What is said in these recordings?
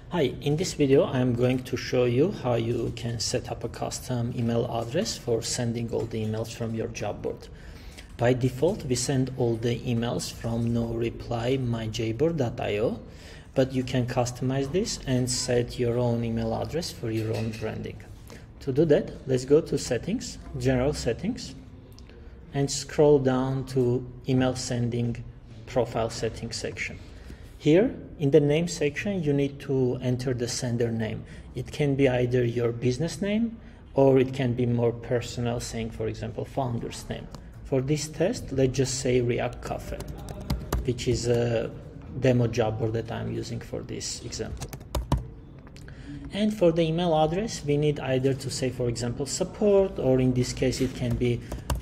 Hi, in this video I am going to show you how you can set up a custom email address for sending all the emails from your job board. By default, we send all the emails from no-reply-my-jboard.io, but you can customize this and set your own email address for your own branding. To do that, let's go to Settings, General Settings, and scroll down to Email Sending Profile Settings section. Here, in the name section, you need to enter the sender name. It can be either your business name or it can be more personal, saying, for example, founder's name. For this test, let's just say React Cafe, which is a demo job board that I'm using for this example. And for the email address, we need either to say, for example, support, or in this case, it can be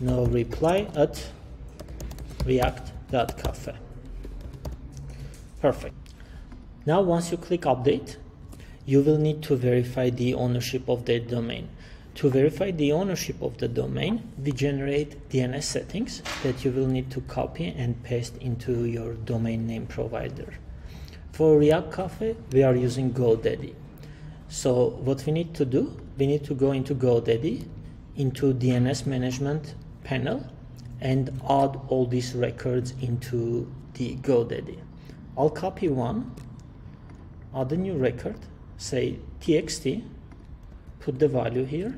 no-reply@react.cafe. Perfect. Now, once you click update, you will need to verify the ownership of that domain. To verify the ownership of the domain, we generate DNS settings that you will need to copy and paste into your domain name provider. For React Cafe, we are using GoDaddy. So what we need to do, we need to go into GoDaddy, into DNS management panel, and add all these records into the GoDaddy. I'll copy one, add a new record, say txt, put the value here,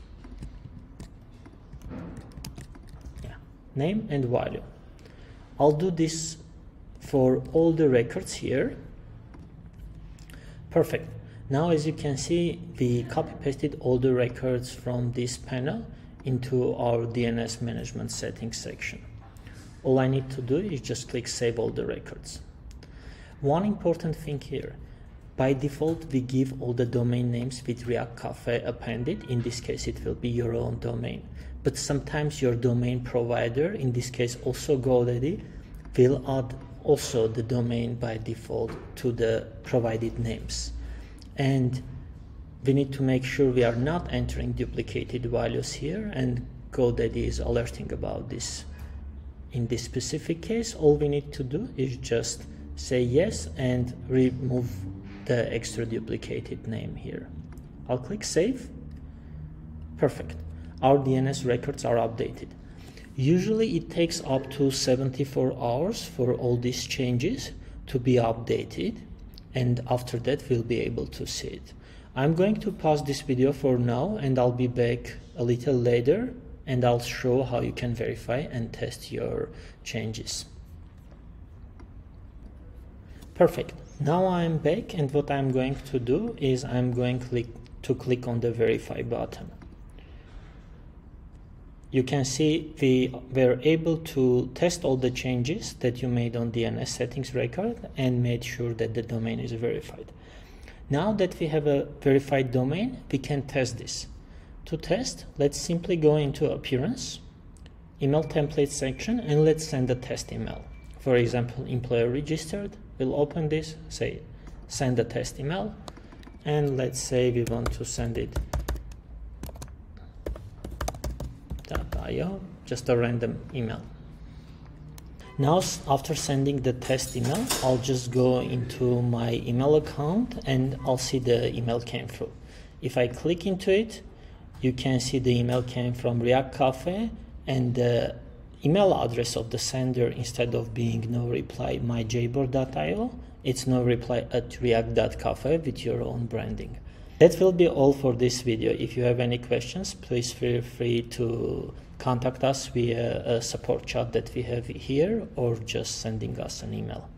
name and value. I'll do this for all the records here. Perfect. Now, as you can see, we copy pasted all the records from this panel into our DNS management settings section. All I need to do is just click Save All the Records. One important thing here, by default, we give all the domain names with React Cafe appended. In this case, it will be your own domain. But sometimes your domain provider, in this case also GoDaddy, will add also the domain by default to the provided names. And we need to make sure we are not entering duplicated values here, and GoDaddy is alerting about this. In this specific case, all we need to do is just say yes and remove the extra duplicated name here. I'll click Save. Perfect. Our DNS records are updated. Usually it takes up to 74 hours for all these changes to be updated, and after that we'll be able to see it. I'm going to pause this video for now, and I'll be back a little later, and I'll show how you can verify and test your changes. Perfect. Now I'm back, and what I'm going to do is I'm going to click on the Verify button. You can see we were able to test all the changes that you made on DNS settings record and made sure that the domain is verified. Now that we have a verified domain, we can test this. To test, let's simply go into Appearance, Email Template section, and let's send a test email. For example, employer registered. We'll open this, say send a test email, and let's say we want to send it .io, just a random email. Now, after sending the test email, I'll just go into my email account and I'll see the email came through. If I click into it, you can see the email came from React Cafe, and the email address of the sender, instead of being no-reply-my-jboard.io, it's no-reply@react.cafe with your own branding. That will be all for this video. If you have any questions, please feel free to contact us via a support chat that we have here, or just sending us an email.